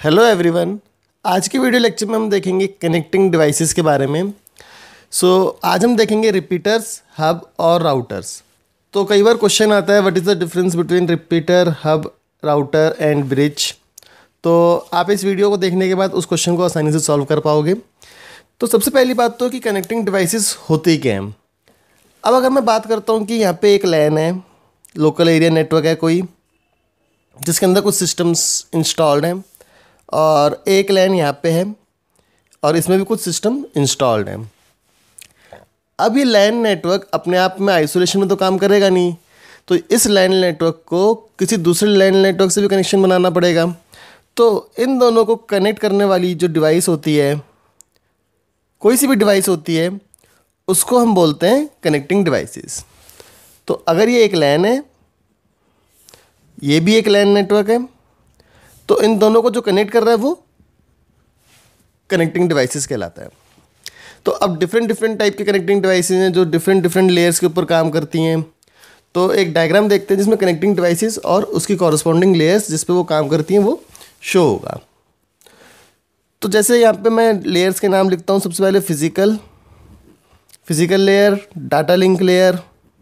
Hello everyone. आज की video lecture में हम देखेंगे कनेक्टिंग डिवाइसेस के बारे में। आज हम देखेंगे रिपीटर्स, हब और राउटर्स। तो कई बार क्वेश्चन आता है what is the difference between repeater, hub, router and bridge. तो आप इस वीडियो को देखने के बाद उस क्वेश्चन को आसानी से सॉल्व कर पाओगे। तो सबसे पहली बात तो कि कनेक्टिंग डिवाइसेस होते ही क्या हैं। अब अगर मैं बात करता हूँ कि यहाँ पे एक लैन है, लोकल एरिया नेटवर्क है कोई, जिसके अंदर कुछ सिस्टम्स इंस्टॉल्ड हैं, और एक लैन यहाँ पे है और इसमें भी कुछ सिस्टम इंस्टॉल्ड हैं। अब ये लैन नेटवर्क अपने आप में आइसोलेशन में तो काम करेगा नहीं, तो इस लैन नेटवर्क को किसी दूसरे लैन नेटवर्क से भी कनेक्शन बनाना पड़ेगा। तो इन दोनों को कनेक्ट करने वाली जो डिवाइस होती है, कोई सी भी डिवाइस होती है, उसको हम बोलते हैं कनेक्टिंग डिवाइसेस। तो अगर ये एक लैन है, ये भी एक लैन नेटवर्क है, तो इन दोनों को जो कनेक्ट कर रहा है वो कनेक्टिंग डिवाइसेस कहलाता है। तो अब डिफरेंट डिफरेंट टाइप के कनेक्टिंग डिवाइसेस हैं जो डिफरेंट डिफरेंट लेयर्स के ऊपर काम करती हैं। तो एक डायग्राम देखते हैं जिसमें कनेक्टिंग डिवाइसेस और उसकी कॉरस्पॉन्डिंग लेयर्स जिस पे वो काम करती हैं वो शो होगा। तो जैसे यहाँ पे मैं लेयर्स के नाम लिखता हूँ। सबसे पहले physical layer, data link layer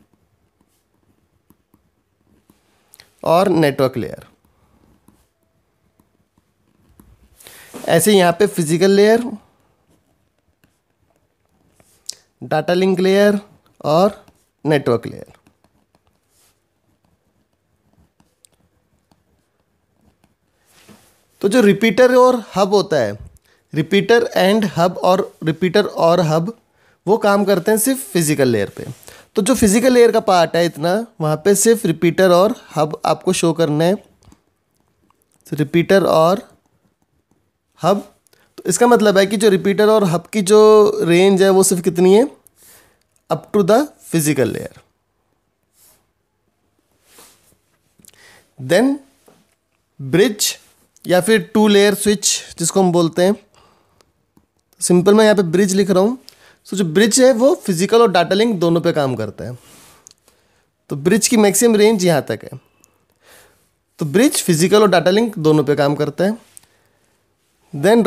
और नेटवर्क लेयर। ऐसे यहाँ पे physical layer, data link layer और नेटवर्क लेयर। तो जो रिपीटर और हब होता है, रिपीटर एंड हब और रिपीटर और हब वो काम करते हैं सिर्फ फिजिकल लेयर पे। तो जो फिजिकल लेयर का पार्ट है इतना, वहाँ पे सिर्फ रिपीटर और हब आपको शो करना है, रिपीटर और हब। तो इसका मतलब है कि जो रिपीटर और हब की जो रेंज है वो सिर्फ कितनी है, up to the physical layer. Then bridge या फिर टू लेयर स्विच जिसको हम बोलते हैं। सिंपल मैं यहाँ पे ब्रिज लिख रहा हूँ। तो जो ब्रिज है वो फिजिकल और डाटा लिंक दोनों पे काम करता है। तो ब्रिज की मैक्सिमम रेंज यहाँ तक है। तो ब्रिज फिजिकल और डाटा लिंक दोनों पे काम करता है। Then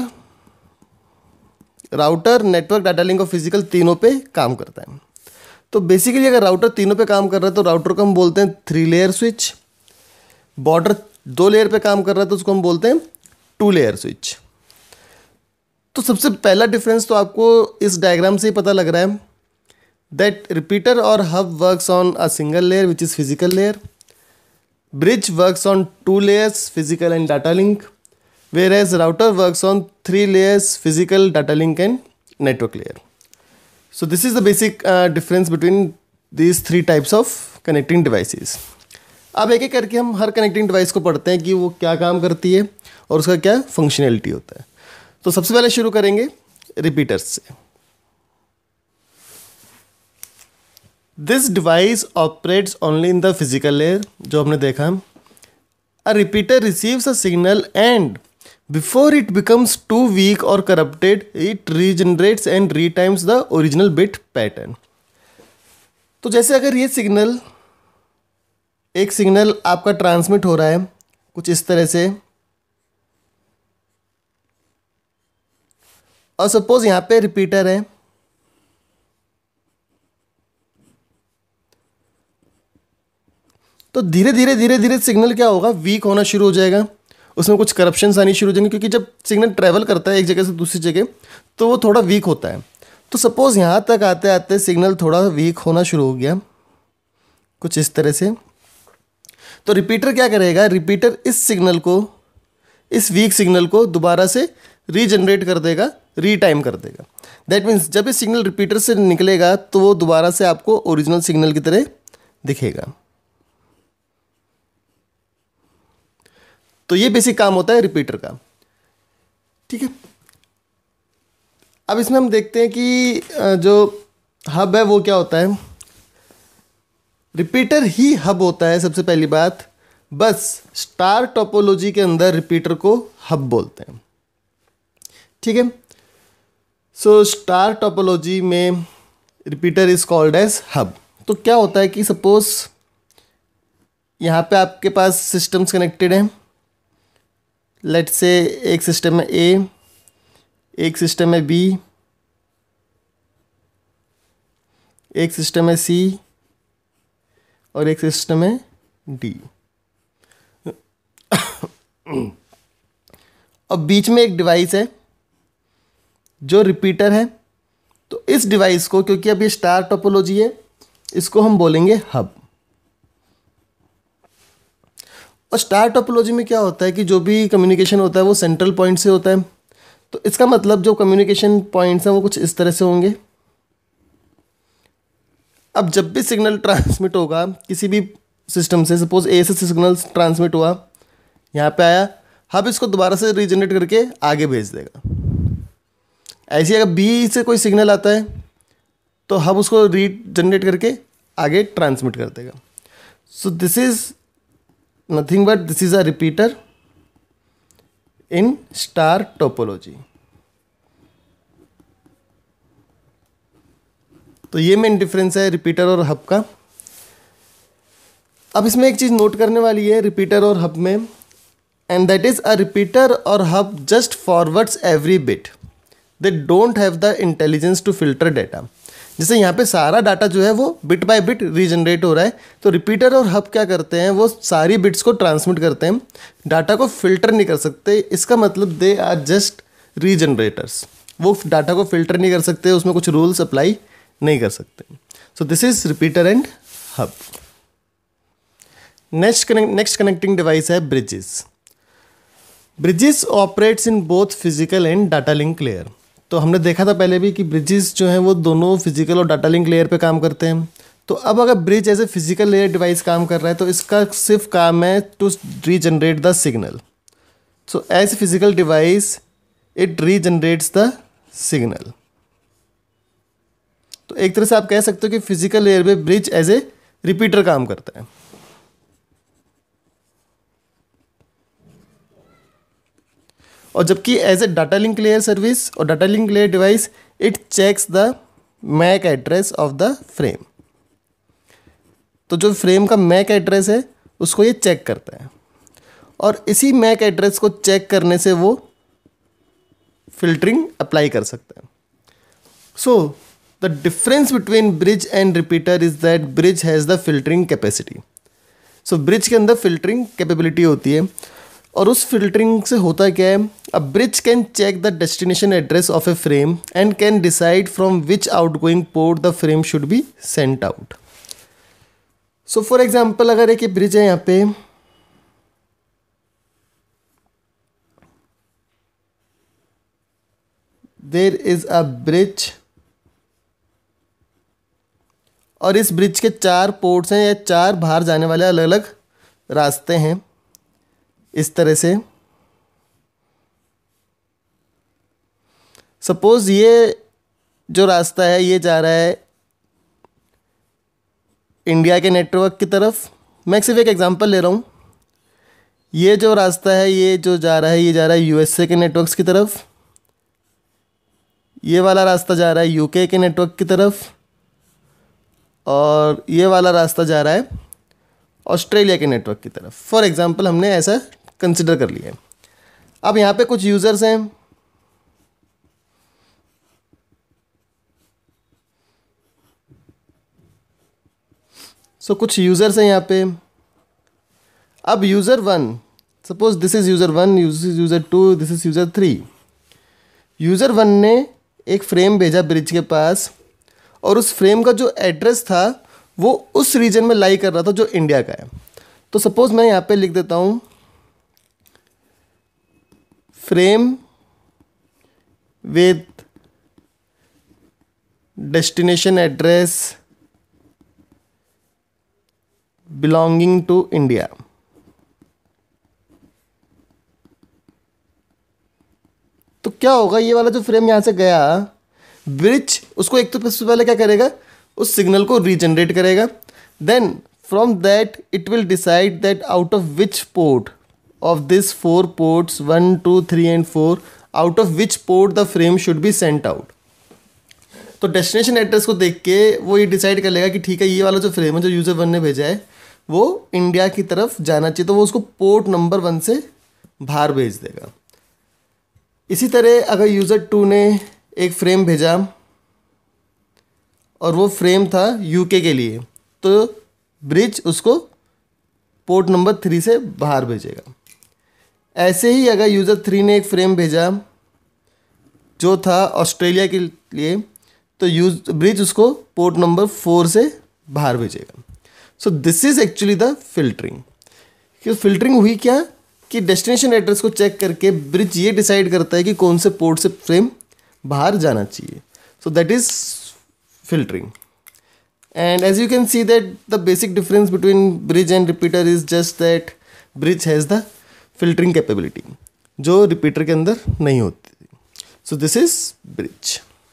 router network, data link और फिजिकल तीनों पे काम करता है। तो बेसिकली अगर राउटर तीनों पे काम कर रहा है तो राउटर को हम बोलते हैं 3 लेयर स्विच। बॉर्डर 2 लेयर पे काम कर रहा है तो उसको हम बोलते हैं 2 लेयर स्विच। तो सबसे पहला डिफरेंस तो आपको इस डायग्राम से ही पता लग रहा है दैट रिपीटर और hub works on a single layer which is physical layer, bridge works on 2 layers physical and data link, whereas router works on 3 layers physical, data link and network layer. So this is the basic difference between these 3 types of connecting devices. अब एक एक करके हम हर connecting device को पढ़ते हैं कि वो क्या काम करती है और उसका क्या फंक्शनैलिटी होता है। तो सबसे पहले शुरू करेंगे रिपीटर्स से। This device operates only in the physical layer, जो हमने देखा। A repeater receives a signal and before it becomes too weak or corrupted, it regenerates and retimes the original bit pattern. तो जैसे अगर ये एक सिग्नल आपका ट्रांसमिट हो रहा है कुछ इस तरह से, और सपोज यहाँ पे रिपीटर है, तो धीरे धीरे सिग्नल क्या होगा, वीक होना शुरू हो जाएगा। उसमें कुछ करप्शंस आनी शुरू हो जाएंगे, क्योंकि जब सिग्नल ट्रैवल करता है एक जगह से दूसरी जगह तो वो थोड़ा वीक होता है। तो सपोज़ यहाँ तक आते आते सिग्नल थोड़ा वीक होना शुरू हो गया कुछ इस तरह से। तो रिपीटर क्या करेगा, रिपीटर इस वीक सिग्नल को दोबारा से रीजनरेट कर देगा, रीटाइम कर देगा। दैट मीन्स जब ये सिग्नल रिपीटर से निकलेगा तो वो दोबारा से आपको ओरिजिनल सिग्नल की तरह दिखेगा। तो ये बेसिक काम होता है रिपीटर का। ठीक है, अब इसमें हम देखते हैं कि जो हब है वो क्या होता है। रिपीटर ही हब होता है सबसे पहली बात, बस स्टार टोपोलॉजी के अंदर रिपीटर को हब बोलते हैं। ठीक है, सो स्टार टोपोलॉजी में repeater is called as hub. तो क्या होता है कि सपोज यहाँ पे आपके पास सिस्टम्स कनेक्टेड हैं, लेट्स से एक सिस्टम है ए, एक सिस्टम है बी, एक सिस्टम है सी और एक सिस्टम है डी। और बीच में एक डिवाइस है जो रिपीटर है। तो इस डिवाइस को, क्योंकि अब ये स्टार टोपोलॉजी है, इसको हम बोलेंगे हब। और स्टार टोपोलॉजी में क्या होता है कि जो भी कम्युनिकेशन होता है वो सेंट्रल पॉइंट से होता है। तो इसका मतलब जो कम्युनिकेशन पॉइंट्स हैं वो कुछ इस तरह से होंगे। अब जब भी सिग्नल ट्रांसमिट होगा किसी भी सिस्टम से, सपोज ए से सिग्नल ट्रांसमिट हुआ, यहाँ पे आया, हब इसको दोबारा से रीजनरेट करके आगे भेज देगा। ऐसे ही अगर बी से कोई सिग्नल आता है तो हब उसको रीजनरेट करके आगे ट्रांसमिट कर देगा। So this is nothing but this is a repeater in star topology. तो ये मेन डिफरेंस है रिपीटर और हब का। अब इसमें एक चीज़ नोट करने वाली है रिपीटर और हब में, and that is a repeater और hub just forwards every bit, they don't have the intelligence to filter data. जैसे यहाँ पे सारा डाटा जो है वो बिट बाय बिट रीजनरेट हो रहा है, तो रिपीटर और हब क्या करते हैं, वो सारी बिट्स को ट्रांसमिट करते हैं, डाटा को फिल्टर नहीं कर सकते। इसका मतलब दे आर जस्ट रीजनरेटर्स, वो डाटा को फिल्टर नहीं कर सकते, उसमें कुछ रूल्स अप्लाई नहीं कर सकते। So this is repeater and hub. Next connecting device है bridges. Bridges operates in both physical and data link layer. तो हमने देखा था पहले भी कि ब्रिजेस जो हैं वो दोनों फिजिकल और डाटा लिंक लेयर पे काम करते हैं। तो अब अगर bridge as a physical layer device काम कर रहा है तो इसका सिर्फ काम है to regenerate the signal. So as physical device it regenerates the signal. तो एक तरह से आप कह सकते हो कि फिजिकल लेयर पे ब्रिज एज ए रिपीटर काम करता है। और जबकि as a data link layer service और data link layer device it checks the MAC address of the frame. तो जो फ्रेम का मैक एड्रेस है उसको ये चेक करता है, और इसी मैक एड्रेस को चेक करने से वो फिल्टरिंग अप्लाई कर सकता है। So the difference between bridge and repeater is that bridge has the filtering capacity. So bridge के अंदर फिल्टरिंग कैपेबिलिटी होती है, और उस फिल्टरिंग से होता क्या है, a bridge can check the destination address of a frame and can decide from which outgoing port the frame should be sent out. So for example अगर एक ब्रिज है यहाँ पे, देयर इज अ ब्रिज, और इस bridge के 4 ports हैं या 4 बाहर जाने वाले अलग अलग रास्ते हैं इस तरह से। सपोज ये जो रास्ता है ये जा रहा है इंडिया के नेटवर्क की तरफ। मैं सिर्फ एक एग्जांपल ले रहा हूँ। ये जो रास्ता है ये जो जा रहा है ये जा रहा है यूएसए के नेटवर्क्स की तरफ। ये वाला रास्ता जा रहा है यूके के नेटवर्क की तरफ, और ये वाला रास्ता जा रहा है ऑस्ट्रेलिया के नेटवर्क की तरफ। फॉर एग्जांपल हमने ऐसा कंसिडर कर लिया है। अब यहाँ पे कुछ यूज़र्स हैं, कुछ यूज़र्स हैं यहाँ पे। अब user 1, suppose this is user 1, this is user 2, this is user 3। User 1 ने एक फ्रेम भेजा ब्रिज के पास, और उस फ्रेम का जो एड्रेस था वो उस रीजन में लाई कर रहा था जो इंडिया का है। तो सपोज मैं यहाँ पे लिख देता हूँ frame with destination address belonging to India. तो क्या होगा, ये वाला जो फ्रेम यहाँ से गया, ब्रिज उसको एक तो सबसे पहले क्या करेगा, उस सिग्नल को रीजनरेट करेगा। Then from that it will decide that out of which port of this 4 ports 1 2 3 and 4 out of which port the frame should be sent out। तो डेस्टिनेशन एड्रेस को देख के वो ये डिसाइड कर लेगा कि ठीक है ये वाला जो फ्रेम है जो यूज़र 1 ने भेजा है वो इंडिया की तरफ जाना चाहिए, तो वो उसको पोर्ट नंबर 1 से बाहर भेज देगा। इसी तरह अगर यूज़र 2 ने एक फ्रेम भेजा और वो फ्रेम था यूके के लिए, तो ब्रिज उसको पोर्ट नंबर 3 से बाहर भेजेगा। ऐसे ही अगर यूज़र 3 ने एक फ्रेम भेजा जो था ऑस्ट्रेलिया के लिए, तो ब्रिज उसको पोर्ट नंबर 4 से बाहर भेजेगा। So this is actually the filtering. कि फिल्टरिंग हुई क्या कि डेस्टिनेशन एड्रेस को चेक करके ब्रिज ये डिसाइड करता है कि कौन से पोर्ट से फ्रेम बाहर जाना चाहिए। So that is filtering. And as you can see that the basic difference between bridge and repeater is just that bridge has the filtering capability जो repeater के अंदर नहीं होती। So this is bridge.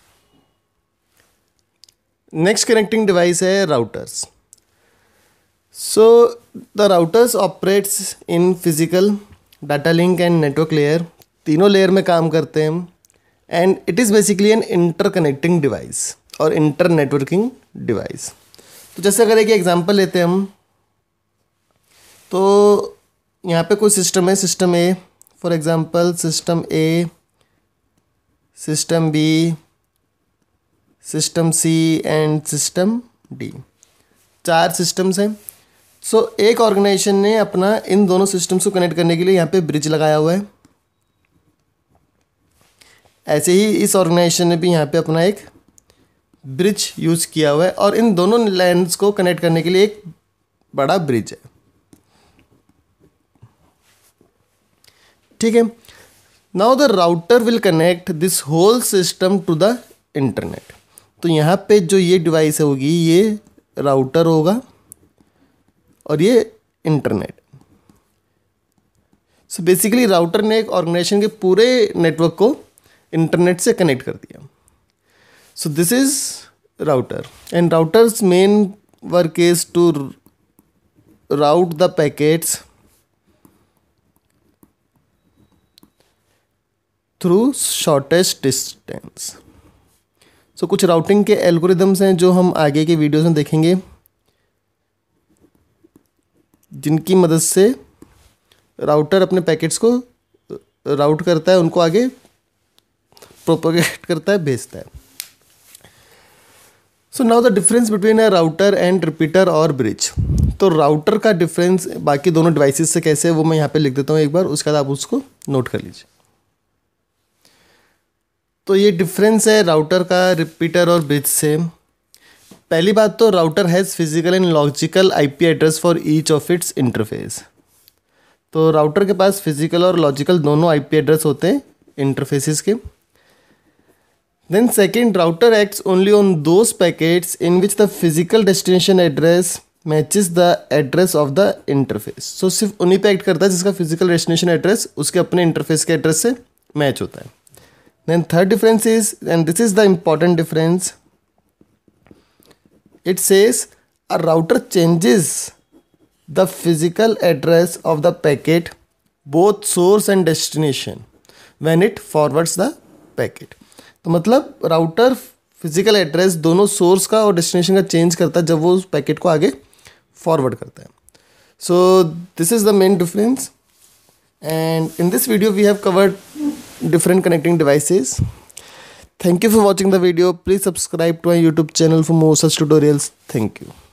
Next connecting device है routers. So the routers operates in physical, data link and network layer, तीनों layer में काम करते हैं and it is basically an interconnecting device और इंटर नेटवर्किंग डिवाइस। तो जैसे अगर एक एग्जांपल लेते हैं हम, तो यहाँ पे कोई सिस्टम है, system A for example, system A, system B, system C and system D, 4 systems हैं। सो एक ऑर्गेनाइजेशन ने अपना इन दोनों सिस्टम्स को कनेक्ट करने के लिए यहाँ पे ब्रिज लगाया हुआ है। ऐसे ही इस ऑर्गेनाइजेशन ने भी यहाँ पे अपना एक ब्रिज यूज़ किया हुआ है और इन दोनों लैंड्स को कनेक्ट करने के लिए एक बड़ा ब्रिज है। ठीक है। Now the router will connect this whole system to the internet. तो यहाँ पे जो ये डिवाइस होगी ये राउटर होगा और ये इंटरनेट। सो बेसिकली राउटर ने एक ऑर्गेनाइजेशन के पूरे नेटवर्क को इंटरनेट से कनेक्ट कर दिया। So this is router and router's main work is to route the packets through shortest distance. So कुछ राउटिंग के एल्गोरिदम्स हैं जो हम आगे के वीडियोस में देखेंगे, जिनकी मदद से राउटर अपने पैकेट्स को राउट करता है, उनको आगे प्रोपोगेट करता है, भेजता है। So now the difference between a router and repeater और ब्रिज। तो राउटर का डिफरेंस बाकी दोनों डिवाइसेस से कैसे है वो मैं यहाँ पे लिख देता हूँ एक बार, उसके बाद आप उसको नोट कर लीजिए। तो ये डिफरेंस है राउटर का रिपीटर और ब्रिज से। पहली बात तो router has physical and logical IP address for each of its interface. तो राउटर के पास फिजिकल और लॉजिकल दोनों आईपी एड्रेस होते हैं इंटरफेसेस के। Then second, router acts only on those packets in which the physical destination address matches the address of the interface. So सिर्फ उन्हीं पे एक्ट करता है जिसका physical destination address उसके अपने इंटरफेस के एड्रेस से मैच होता है। Then third difference is, and this is the important difference, it says a router changes the physical address of the packet, both source and destination, when it forwards the packet. तो मतलब router physical address दोनों source का और destination का change करता है जब वो उस पैकेट को आगे फॉरवर्ड करता है। So this is the main difference and in this video we have covered different connecting devices. Thank you for watching the video. Please subscribe to my YouTube channel for more such tutorials. Thank you.